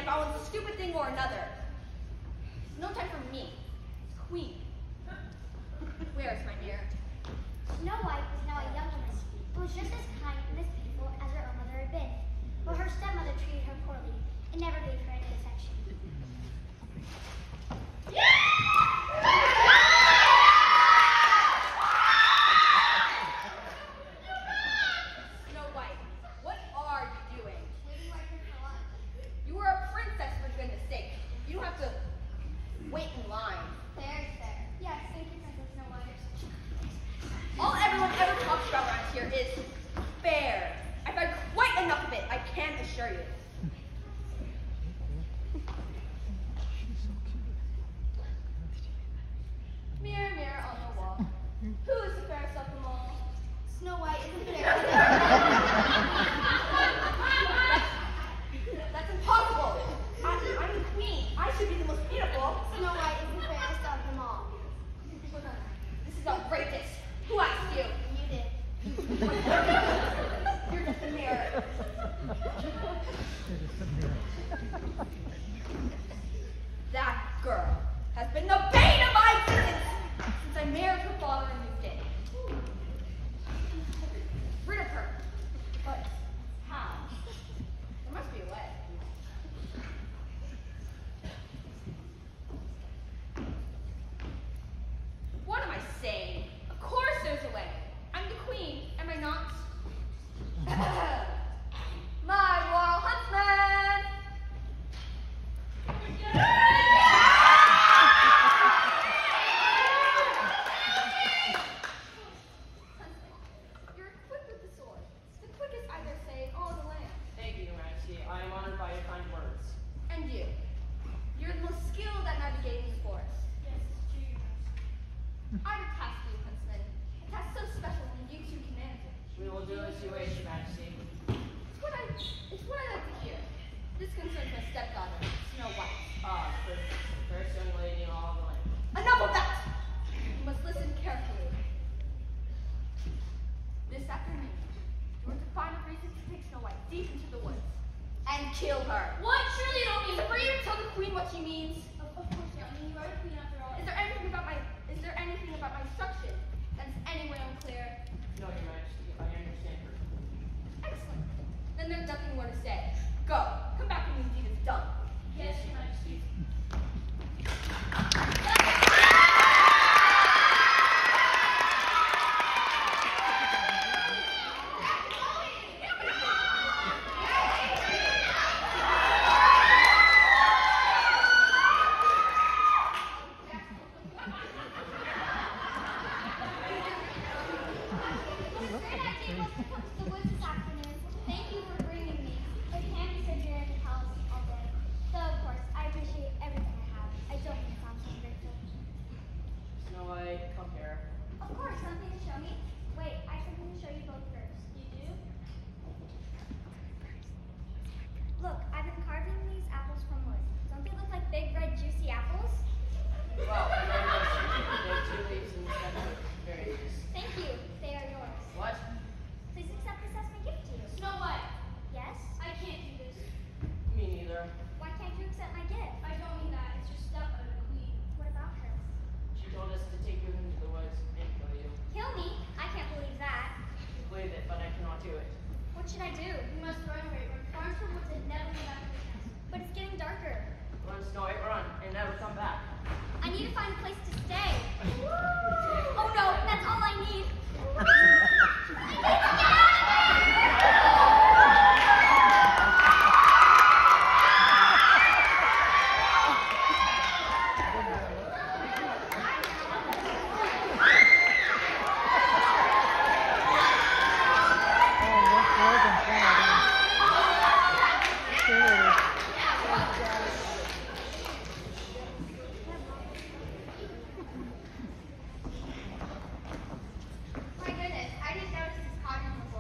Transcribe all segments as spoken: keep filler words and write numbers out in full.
about one stupid thing or another. No time for me. Queen. Where is my mirror? Snow White was now a young woman who was just as kind and as beautiful as her own mother had been. But her stepmother treated her poorly and never gave her any affection. Snow White, what are you doing? You were a princess, for goodness sake. You don't have to wait in line. Very fair. Yes, thank you, Princess Snow White. All everyone ever talks about around here is fair. I've had quite enough of it, I can assure you. Mirror, mirror on the wall. Who is the fairest of them all? Snow White is the That's, that's impossible. I, I'm the queen. I should be the most beautiful. Snow White is the fairest of them all. This is outrageous. Who asked you? You did. You're just a mirror. That girl has been the bane of my existence since I married her father and moved in. Rid of her. But how? There must be a way. What am I saying? Of course there's a way. I'm the queen, am I not? My royal huntsman! You're equipped with the sword. It's the quickest, I dare say, in all the land. Thank you, Your Majesty. I am honored by your kind words. And you? You're the most skilled at navigating the forest. Yes, it's true, Your Majesty. I would task you, huntsman. A task so special and you two can manage it. We will do as you wish, Your Majesty. It's what I, it's what I like to hear. This concerns my stepdaughter, Snow White. Ah, first, first young lady in all the land. Enough of that! You must listen carefully. This afternoon, you are to find a reason to take Snow White deep into the woods and kill her. What? Surely you don't mean Is it for you to tell the queen what she means? Of, of course not. I mean, you are the queen after all. Is there anything about my is there anything about my instruction that's any way unclear? No, Your Majesty. I understand her. Excellent. Then there's nothing more to say. Go. Come back when the deed is done. Yes, Your Majesty. The woods this afternoon. Thank you for bringing me. It can be said here in the palace all day. Though, of course, I appreciate everything I have. I don't mean to sound so ungrateful. Snow White, come here. Of course, something to show me. Wait, I have something to show you both first. You do? Look, I've been carving these apples from wood. Don't they look like big, red, juicy apples? Well, Your Majesty, there are two leaves in the center. Very nice. Thank you. They are yours. What? Please accept this as my gift to you. Snow White, Yes? I can't do this. Me neither. Why can't you accept my gift? I don't mean that. It's your stepmother, the queen. What about her? She told us to take you into the woods and kill you. Kill me? I can't believe that. I believe it, but I cannot do it. What should I do? We must run away. Run far into the woods and never come back to the castle. But it's getting darker. Run, Snow White, run, and never come back. I need to find a place to stay. Oh no, that's all I need. I need to get My goodness, I didn't notice this cottage before.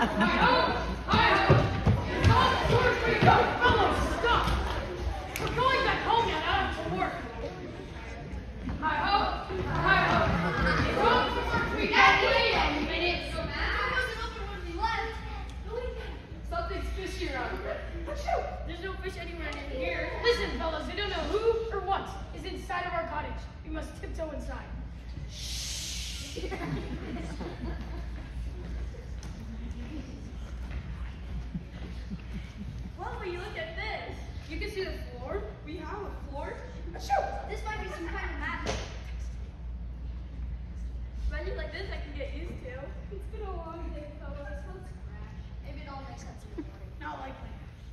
There's no fish anywhere in here. Listen, fellas, I don't know who or what is inside of our cottage. We must tiptoe inside. Shh. Well, will you look at this? You can see the floor. We have a floor. This might be some kind of magic. Magic like this I can get used to. It's been a long day, fellas. Let's crash. Maybe it all makes sense in the morning. Not likely.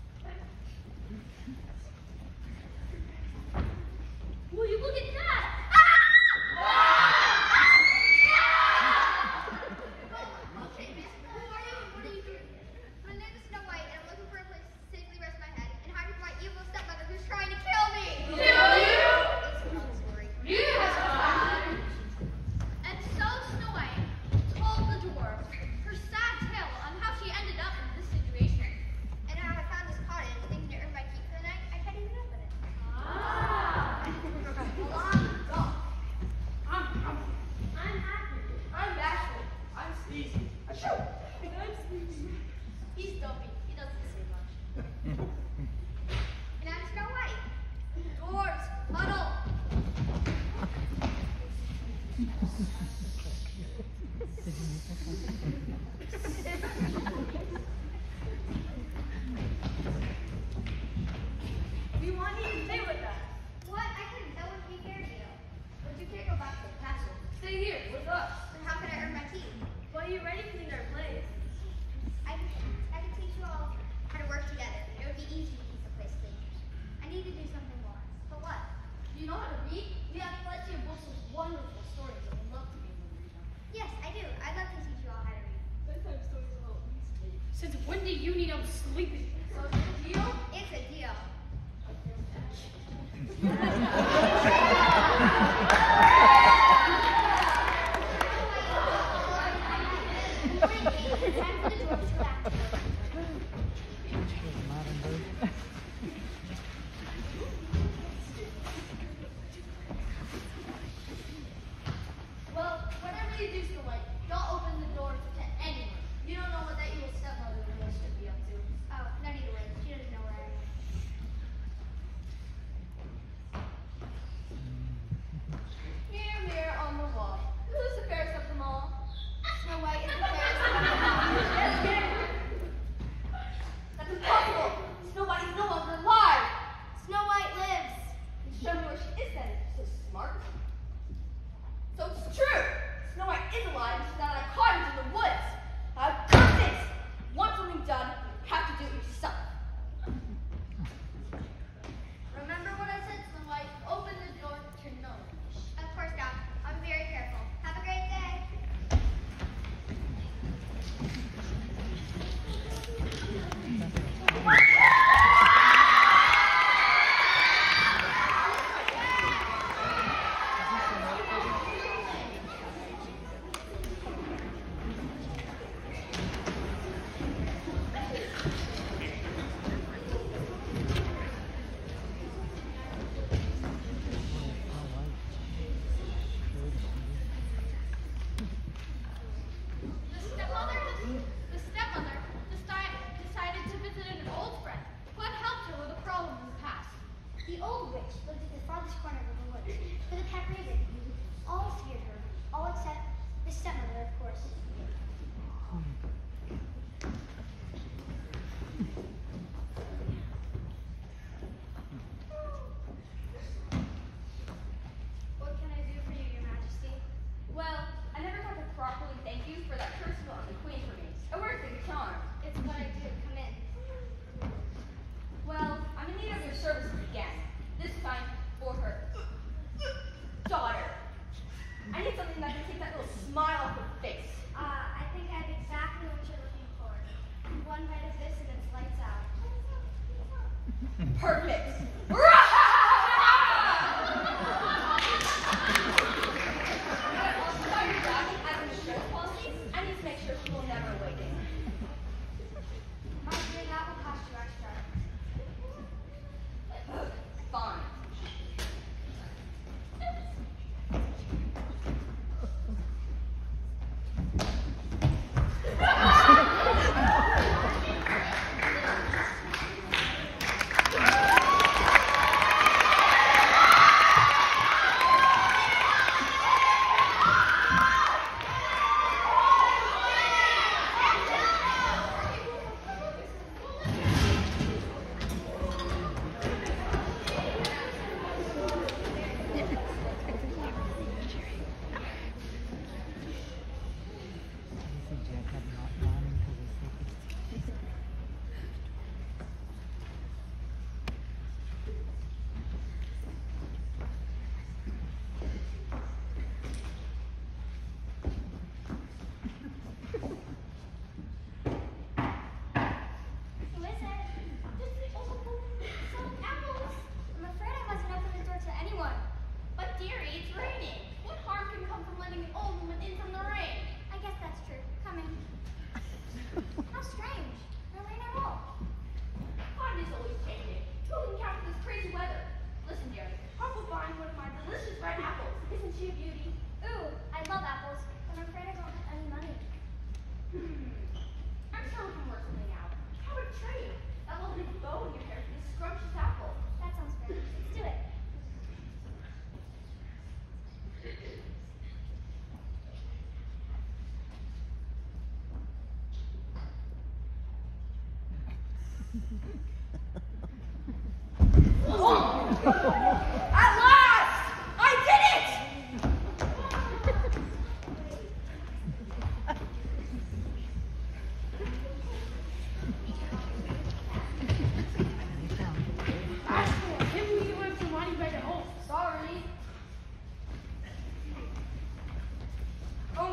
Will you look at that? Okay, miss. Who are you and what are you doing here? My name is Snow White, and I'm looking for a place to safely rest my head and hide from my evil stepmother who's trying to kill me. Kill you? It's a long story. You have time. And so Snow White told the dwarf her sad tale on how she ended up in this situation. And how I found this cottage thinking to earn my keep for the night. I can't even open it. Ah. Long gone. I'm, I'm, I'm happy. I'm bashful. I'm sleazy. I'm sleepy. He's dopey. He doesn't say much. And I'm Snow White. Dwarves, huddle. We want you to stay with us. What? I couldn't. That wouldn't be fair to you. But you can't go back to the castle. Stay here with us. Then how can I earn my keep? Well, you ready to clean our place? I can, I can teach you all how to work together. It would be easy to keep the place clean. I need to do something more. But what? Do you know how to read? We have plenty of books with wonderful stories that we'd love to be able to read them. Yes, I do. I'd love to teach you all how to read. Bedtime stories are all easy. since when do you need help sleeping? So it's a deal? It's a deal. Well, whatever you do, Snow White, don't open the door to anyone. You don't know what that evil stepmother really should be up to. Oh, no need to worry. She doesn't know where I am. Mirror, mirror on the wall. Who's the fairest of them all? Snow White is the fairest of them all. That's impossible. Snow White is no longer alive. Snow White lives. Show me where she is then. So smart. So it's true. Snow White is alive. She's not at a cottage in the woods. I've got this. Want something done? You have to do it yourself. Remember what I said, Snow White? Open the door to no one. Of course, Doc. I'm very careful. Have a great day. The stepmother, the stepmother deci- decided to visit an old friend who had helped her with a problem in the past. The old witch lived at the farthest corner of the woods with a pet raven. All feared her, all except the stepmother, of course. What can I do for you, Your Majesty? Well, I never got to properly thank you for that curse on the queen for me. It worked a charm. It's what I do. Come in. Well, I'm in need of your services again. This time for her daughter. I need something that can take that little smile off her face. Uh, I think I have exactly what you're looking for. One bite of this and it's lights out. Perfect. I need to make sure she will never awaken.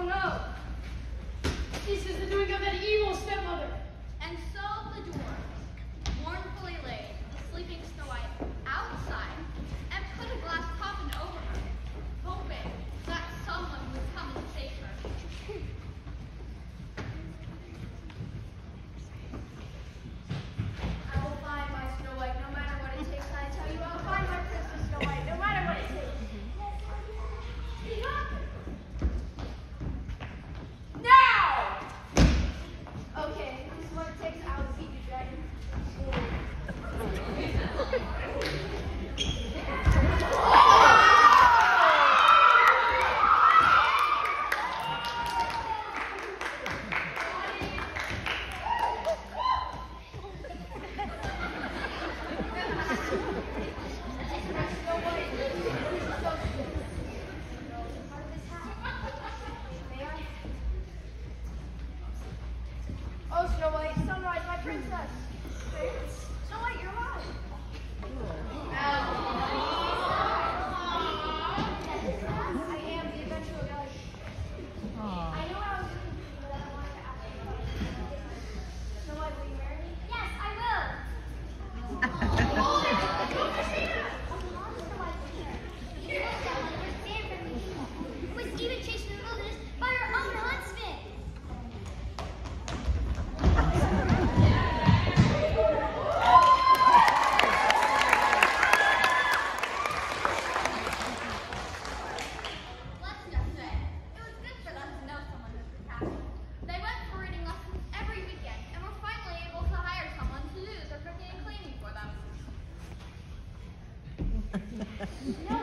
no. This is the doing of that evil stepmother. And so the dwarf mournfully laid the sleeping Snow White outside and put a glass coffin over her, hoping that someone would come and save her. I will find my Snow White no matter what it takes. I tell you, I'll find my Princess Snow White no matter what it takes. Now! Okay, this is what it takes. I will beat you, dragon. Oh, Snow White, sunrise, my princess. Snow White, you're alive. I am the eventual guide. I know I was looking for you, but I wanted to ask you about it. Snow White, will you marry me? Yes, I will. Was even chased in the wilderness by her own huntsman. Let's just say, it was good for them to know someone who could tackle. They went for reading lessons every weekend and were finally able to hire someone to do their cooking and cleaning for them. No